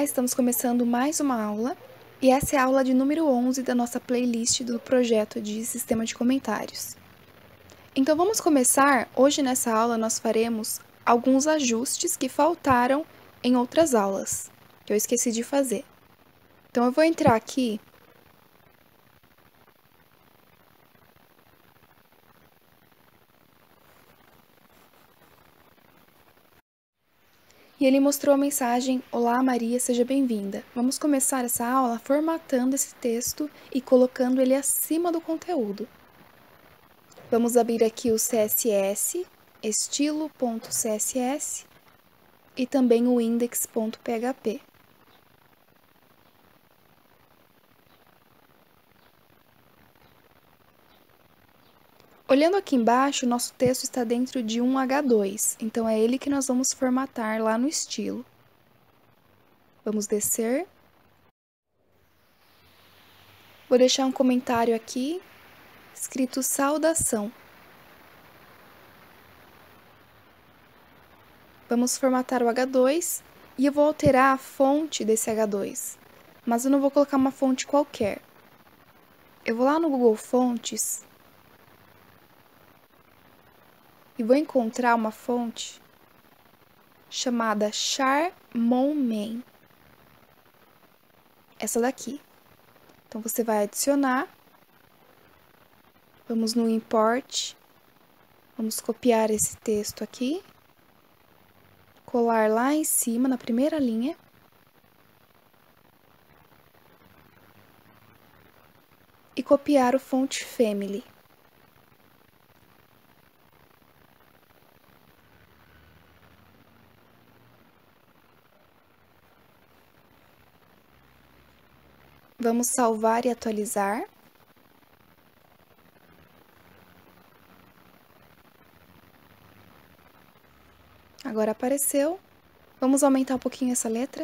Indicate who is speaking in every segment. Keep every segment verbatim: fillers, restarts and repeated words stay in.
Speaker 1: estamos começando mais uma aula, e essa é a aula de número onze da nossa playlist do projeto de Sistema de Comentários. Então vamos começar. Hoje nessa aula nós faremos alguns ajustes que faltaram em outras aulas, que eu esqueci de fazer. Então eu vou entrar aqui e ele mostrou a mensagem: Olá Maria, seja bem-vinda. Vamos começar essa aula formatando esse texto e colocando ele acima do conteúdo. Vamos abrir aqui o C S S, estilo.css e também o index.php. Olhando aqui embaixo, nosso texto está dentro de um H dois, então é ele que nós vamos formatar lá no estilo. Vamos descer. Vou deixar um comentário aqui, escrito saudação. Vamos formatar o H dois e eu vou alterar a fonte desse H dois, mas eu não vou colocar uma fonte qualquer. Eu vou lá no Google Fontes e vou encontrar uma fonte chamada Charmonmain. Essa daqui. Então, você vai adicionar. Vamos no Import. Vamos copiar esse texto aqui. Colar lá em cima, na primeira linha. E copiar o Font Family. Vamos salvar e atualizar. Agora apareceu. Vamos aumentar um pouquinho essa letra.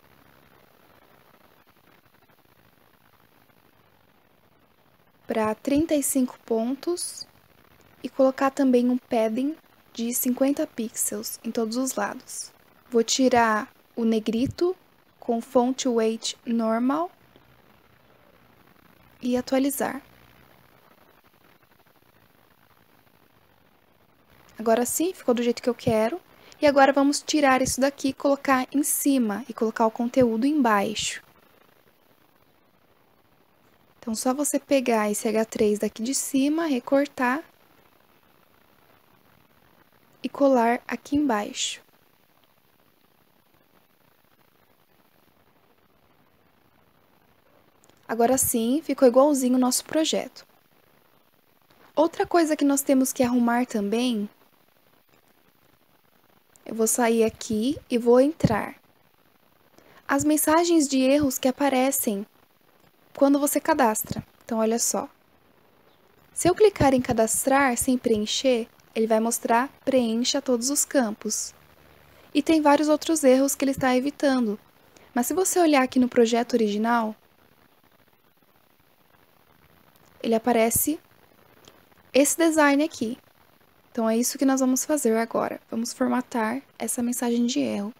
Speaker 1: Para trinta e cinco pontos. E colocar também um padding de cinquenta pixels em todos os lados. Vou tirar o negrito com font weight normal. E atualizar. Agora sim, ficou do jeito que eu quero. E agora vamos tirar isso daqui e colocar em cima e colocar o conteúdo embaixo. Então, só você pegar esse H três daqui de cima, recortar e colar aqui embaixo. Agora sim, ficou igualzinho o nosso projeto. Outra coisa que nós temos que arrumar também, eu vou sair aqui e vou entrar. As mensagens de erros que aparecem quando você cadastra. Então, olha só. Se eu clicar em cadastrar sem preencher, ele vai mostrar preencha todos os campos. E tem vários outros erros que ele está evitando. Mas se você olhar aqui no projeto original, ele aparece esse design aqui. Então, é isso que nós vamos fazer agora. Vamos formatar essa mensagem de erro.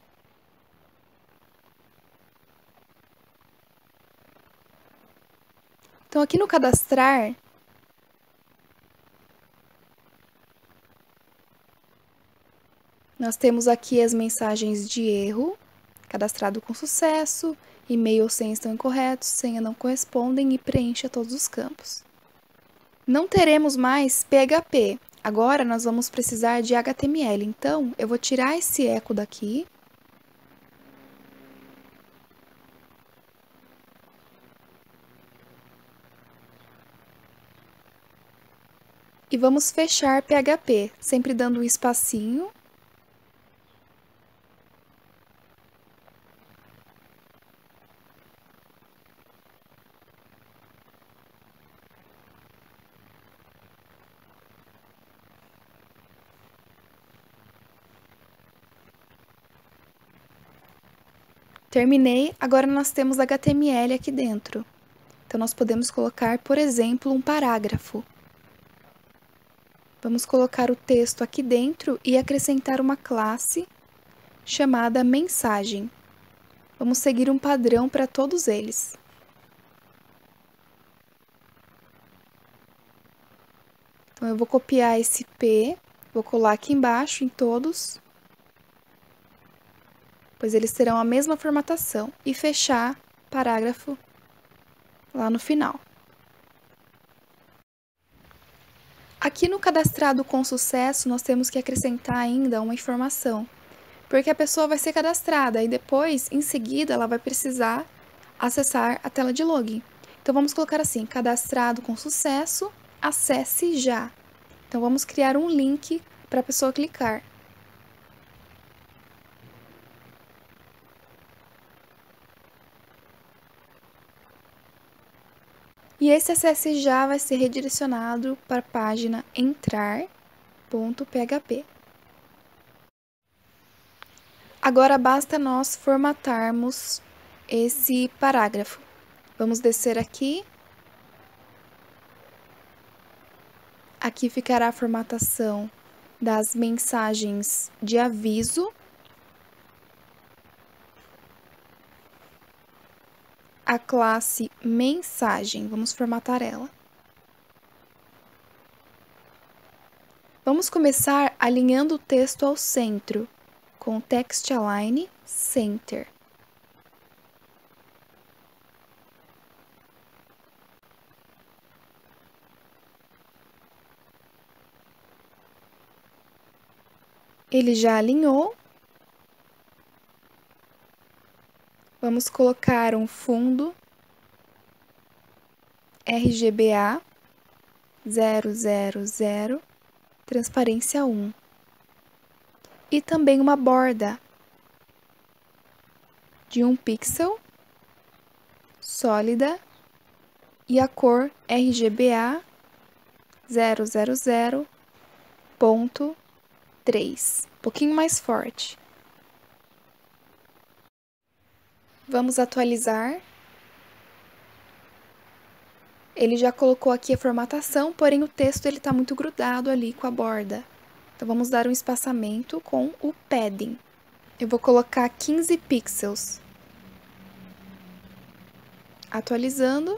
Speaker 1: Então, aqui no cadastrar, nós temos aqui as mensagens de erro, cadastrado com sucesso, e-mail ou senha estão incorretos, senha não correspondem e preencha todos os campos. Não teremos mais P H P, agora nós vamos precisar de H T M L, então eu vou tirar esse eco daqui. E vamos fechar P H P, sempre dando um espacinho. Terminei, agora nós temos H T M L aqui dentro. Então, nós podemos colocar, por exemplo, um parágrafo. Vamos colocar o texto aqui dentro e acrescentar uma classe chamada mensagem. Vamos seguir um padrão para todos eles. Então, eu vou copiar esse P, vou colar aqui embaixo em todos, pois eles terão a mesma formatação, e fechar parágrafo lá no final. Aqui no cadastrado com sucesso, nós temos que acrescentar ainda uma informação, porque a pessoa vai ser cadastrada e depois, em seguida, ela vai precisar acessar a tela de login. Então, vamos colocar assim, cadastrado com sucesso, acesse já. Então, vamos criar um link para a pessoa clicar. E esse acesse já vai ser redirecionado para a página entrar ponto p h p. Agora basta nós formatarmos esse parágrafo. Vamos descer aqui. Aqui ficará a formatação das mensagens de aviso. A classe mensagem, vamos formatar ela. Vamos começar alinhando o texto ao centro, com Text Align Center. Ele já alinhou. Vamos colocar um fundo R G B A zero zero zero, transparência um. E também uma borda de um pixel, sólida, e a cor R G B A zero zero zero ponto três, um pouquinho mais forte. Vamos atualizar. Ele já colocou aqui a formatação, porém o texto ele está muito grudado ali com a borda. Então, vamos dar um espaçamento com o padding. Eu vou colocar quinze pixels. Atualizando.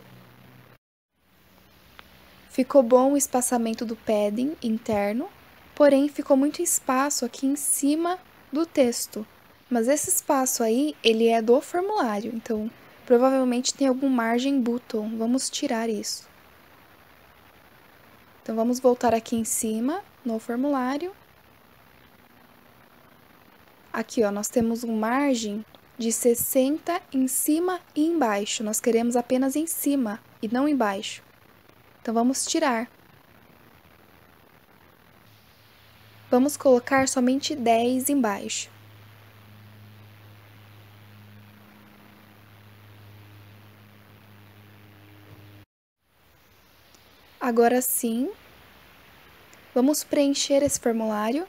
Speaker 1: Ficou bom o espaçamento do padding interno, porém ficou muito espaço aqui em cima do texto. Mas esse espaço aí, ele é do formulário, então provavelmente tem algum margem button. Vamos tirar isso. Então, vamos voltar aqui em cima, no formulário. Aqui, ó, nós temos um margem de sessenta em cima e embaixo. Nós queremos apenas em cima e não embaixo. Então, vamos tirar. Vamos colocar somente dez embaixo. Agora sim, vamos preencher esse formulário.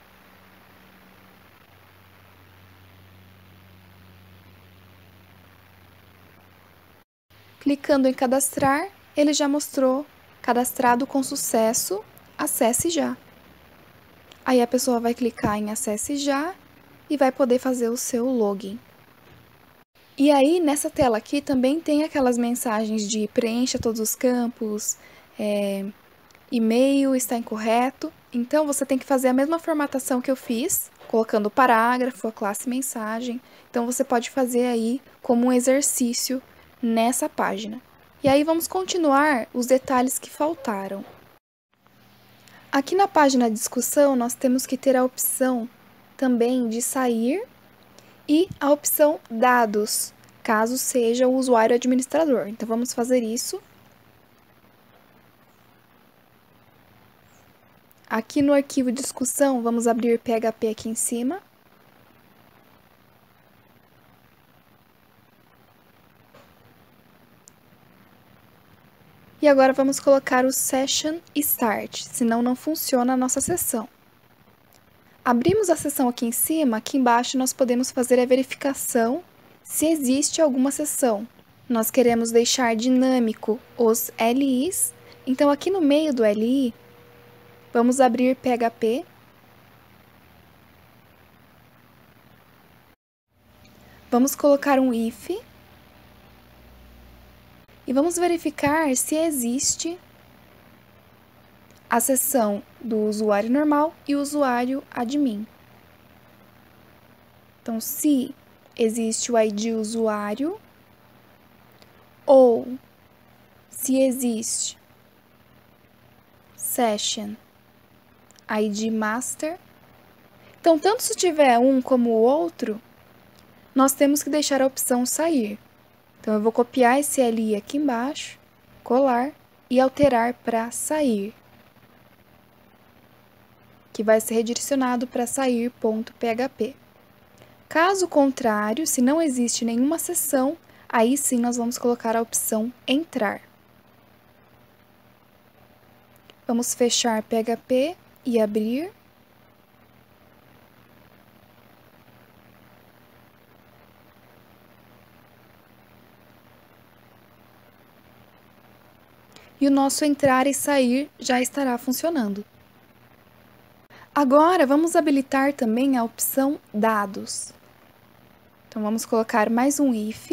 Speaker 1: Clicando em cadastrar, ele já mostrou cadastrado com sucesso, acesse já. Aí a pessoa vai clicar em acesse já e vai poder fazer o seu login. E aí, nessa tela aqui, também tem aquelas mensagens de preencha todos os campos, é, e-mail está incorreto. Então, você tem que fazer a mesma formatação que eu fiz, colocando o parágrafo, a classe mensagem. Então, você pode fazer aí como um exercício nessa página. E aí, vamos continuar os detalhes que faltaram. Aqui na página de discussão, nós temos que ter a opção também de sair e a opção dados, caso seja o usuário administrador. Então, vamos fazer isso. Aqui no arquivo de discussão, vamos abrir P H P aqui em cima. E agora vamos colocar o Session Start, senão não funciona a nossa sessão. Abrimos a sessão aqui em cima, aqui embaixo nós podemos fazer a verificação se existe alguma sessão. Nós queremos deixar dinâmico os L Is, então aqui no meio do L I, vamos abrir P H P. Vamos colocar um if e vamos verificar se existe a seção do usuário normal e o usuário admin. Então, se existe o I D usuário ou se existe session I D master. Então, tanto se tiver um como o outro, nós temos que deixar a opção sair. Então, eu vou copiar esse L I aqui embaixo, colar e alterar para sair, que vai ser redirecionado para sair.php. Caso contrário, se não existe nenhuma seção, aí sim nós vamos colocar a opção entrar. Vamos fechar P H P e abrir. E o nosso entrar e sair já estará funcionando. Agora, vamos habilitar também a opção dados. Então, vamos colocar mais um if.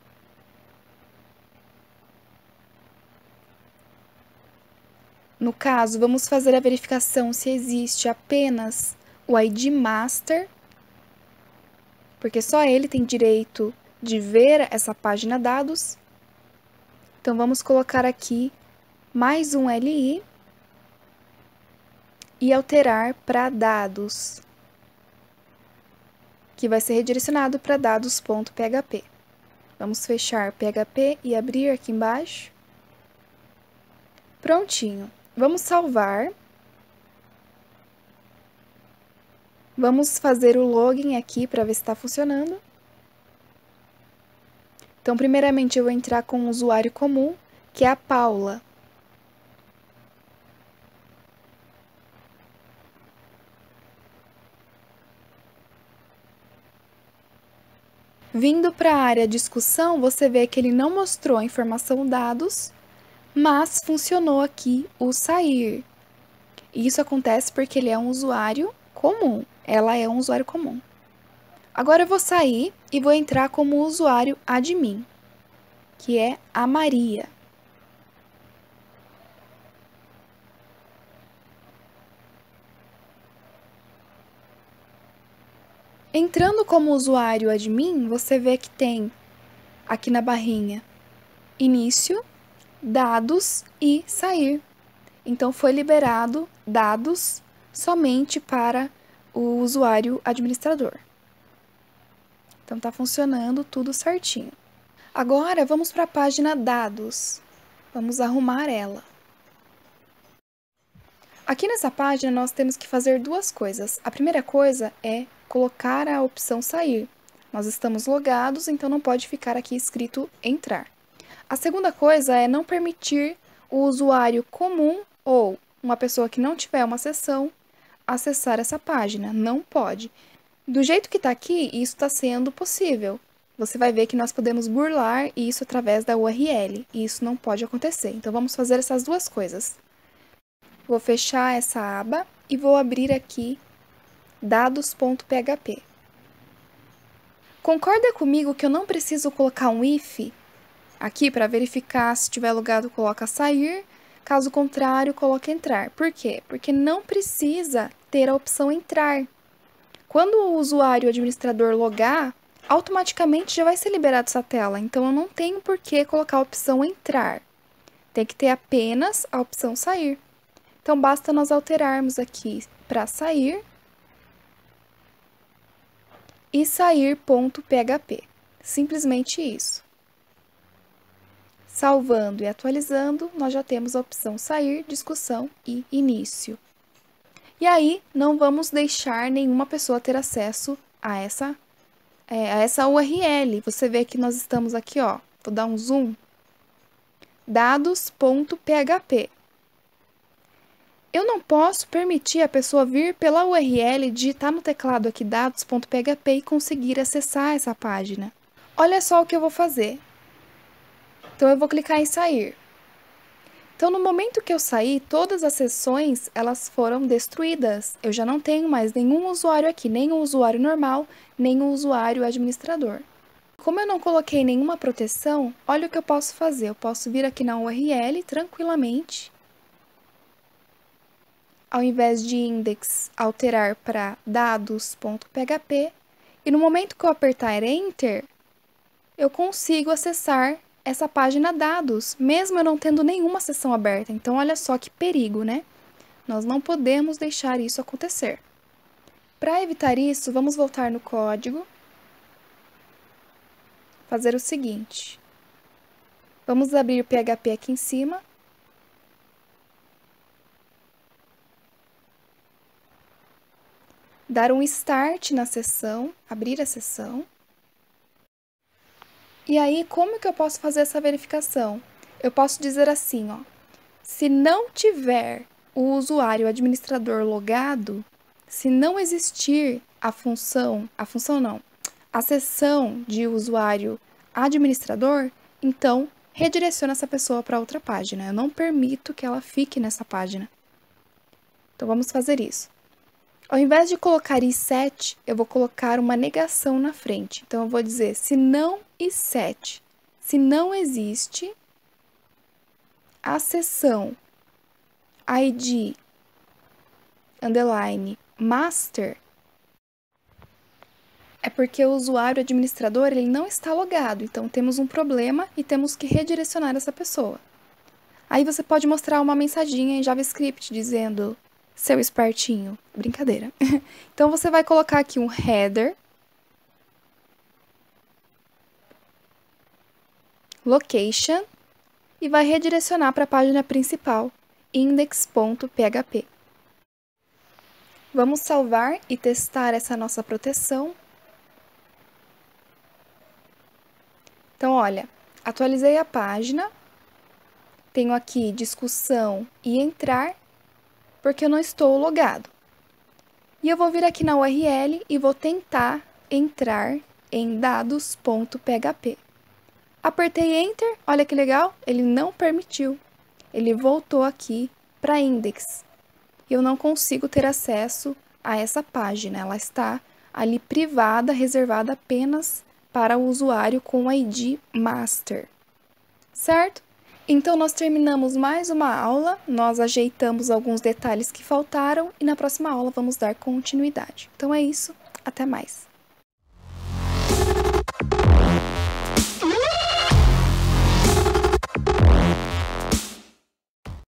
Speaker 1: No caso, vamos fazer a verificação se existe apenas o I D master, porque só ele tem direito de ver essa página dados. Então, vamos colocar aqui mais um L I e alterar para dados, que vai ser redirecionado para dados.php. Vamos fechar P H P e abrir aqui embaixo. Prontinho. Vamos salvar. Vamos fazer o login aqui para ver se está funcionando. Então, primeiramente, eu vou entrar com o usuário comum, que é a Paula. Vindo para a área discussão, você vê que ele não mostrou a informação dados, mas funcionou aqui o sair. E isso acontece porque ele é um usuário comum. Ela é um usuário comum. Agora eu vou sair e vou entrar como usuário admin, que é a Maria. Entrando como usuário admin, você vê que tem aqui na barrinha início, dados e sair. Então, foi liberado dados somente para o usuário administrador. Então, está funcionando tudo certinho. Agora, vamos para a página dados. Vamos arrumar ela. Aqui nessa página, nós temos que fazer duas coisas. A primeira coisa é colocar a opção sair. Nós estamos logados, então não pode ficar aqui escrito entrar. A segunda coisa é não permitir o usuário comum ou uma pessoa que não tiver uma sessão acessar essa página. Não pode. Do jeito que está aqui, isso está sendo possível. Você vai ver que nós podemos burlar isso através da U R L, e isso não pode acontecer. Então, vamos fazer essas duas coisas. Vou fechar essa aba e vou abrir aqui dados.php. Concorda comigo que eu não preciso colocar um if aqui para verificar se tiver logado, coloca sair, caso contrário, coloca entrar. Por quê? Porque não precisa ter a opção entrar. Quando o usuário administrador logar, automaticamente já vai ser liberado essa tela, então eu não tenho por que colocar a opção entrar. Tem que ter apenas a opção sair. Então, basta nós alterarmos aqui para sair e sair.php. Simplesmente isso. Salvando e atualizando, nós já temos a opção sair, discussão e início. E aí, não vamos deixar nenhuma pessoa ter acesso a essa, é, a essa U R L. Você vê que nós estamos aqui, ó, vou dar um zoom, dados.php. Eu não posso permitir a pessoa vir pela U R L, digitar no teclado aqui dados.php e conseguir acessar essa página. Olha só o que eu vou fazer. Então, eu vou clicar em sair. Então, no momento que eu sair, todas as sessões, elas foram destruídas. Eu já não tenho mais nenhum usuário aqui, nem um usuário normal, nem um usuário administrador. como eu não coloquei nenhuma proteção, olha o que eu posso fazer. Eu posso vir aqui na U R L tranquilamente. Ao invés de index, alterar para dados.php. E no momento que eu apertar Enter, eu consigo acessar essa página dados, mesmo eu não tendo nenhuma seção aberta. Então, olha só que perigo, né? Nós não podemos deixar isso acontecer. Para evitar isso, vamos voltar no código. Fazer o seguinte. Vamos abrir o P H P aqui em cima. Dar um Start na sessão, abrir a sessão. E aí, como que eu posso fazer essa verificação? Eu posso dizer assim, ó. Se não tiver o usuário administrador logado, se não existir a função, a função não, a seção de usuário administrador, então redireciona essa pessoa para outra página. Eu não permito que ela fique nessa página. Então, vamos fazer isso. Ao invés de colocar i sete, eu vou colocar uma negação na frente. Então, eu vou dizer, se não i sete, se não existe a seção I D underline master, é porque o usuário administrador ele não está logado. Então, temos um problema e temos que redirecionar essa pessoa. Aí, você pode mostrar uma mensaginha em JavaScript dizendo... Seu espertinho. Brincadeira. Então, você vai colocar aqui um header. Location. E vai redirecionar para a página principal. index.php. Vamos salvar e testar essa nossa proteção. Então, olha. Atualizei a página. Tenho aqui discussão e entrar. Porque eu não estou logado. E eu vou vir aqui na U R L e vou tentar entrar em dados.php. Apertei Enter, olha que legal, ele não permitiu. Ele voltou aqui para index. E eu não consigo ter acesso a essa página, ela está ali privada, reservada apenas para o usuário com o I D master. Certo? Então, nós terminamos mais uma aula, nós ajeitamos alguns detalhes que faltaram e na próxima aula vamos dar continuidade. Então, é isso, até mais!